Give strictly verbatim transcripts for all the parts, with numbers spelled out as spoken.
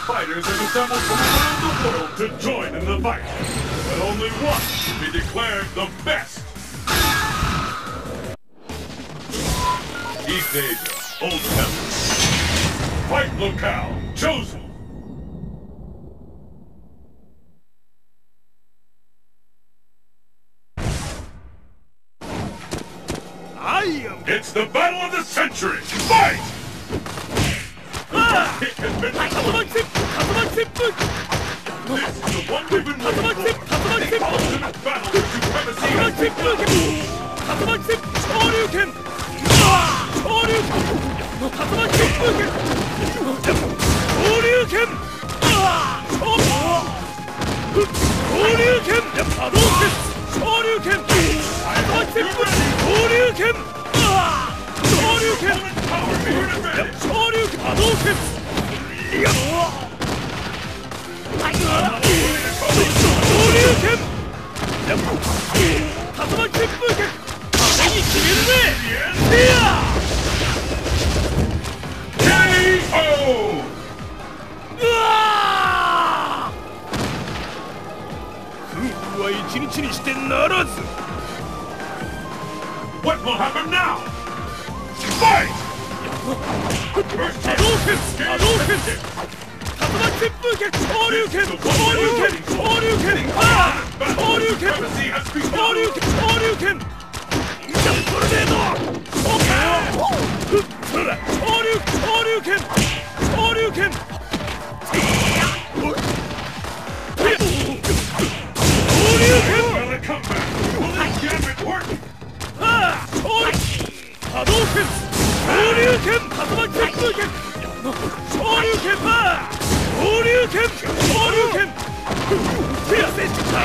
fighters have assembled from around the world to join in the fight. But only one will be declared the best. East Asia, Old Temple. Fight locale chosen. I am. It's the battle of the century. Fight! Ah! Kick has been Tip, tip. This is the one we've been waiting for. The ultimate battle for supremacy has begun. Tip, Shoryuken. Shoryuken. Shoryuken. Shoryuken. Hadouken. Shoryuken. Tip, Shoryuken. Shoryuken. Power to your advantage. Shoryuken. Hadouken. Shoryuken. Hadouken. Tip. 風に決めるぜ。いや。 ケーオー! うわー！夫婦は一日にしてならず。 What will happen now? Fight! First hit. 波動拳、波動拳。竜巻旋風拳、昇竜拳、昇竜拳、昇竜拳。ああ！昇竜拳、昇竜拳、昇竜拳。インタートルネード。オッケー。それだ。昇竜、昇竜拳、昇竜拳。波動拳、昇竜拳、竜巻旋風拳、昇竜拳、昇竜拳、昇竜拳、手汗、波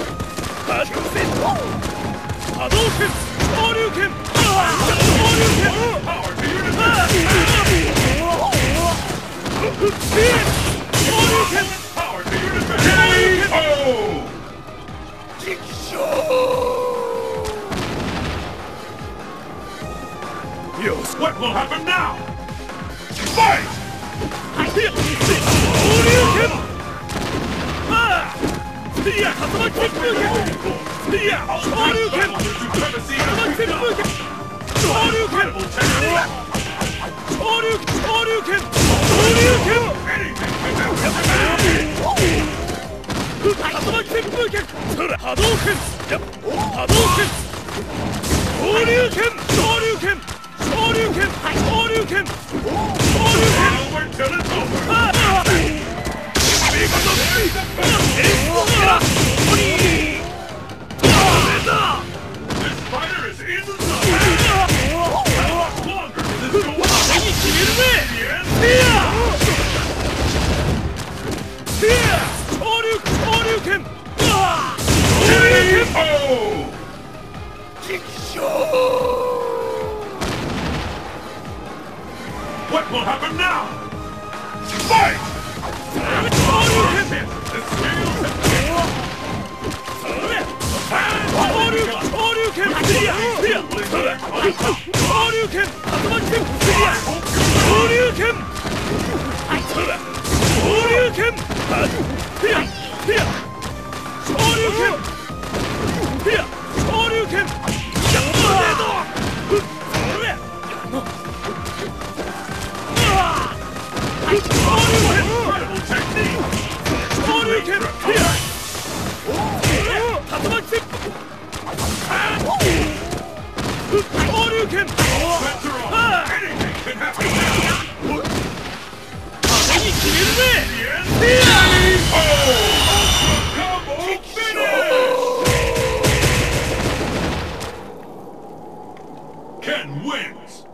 動拳、昇竜拳、昇竜拳、 What will happen now? Fight! What will happen now? Fight! Ken wins!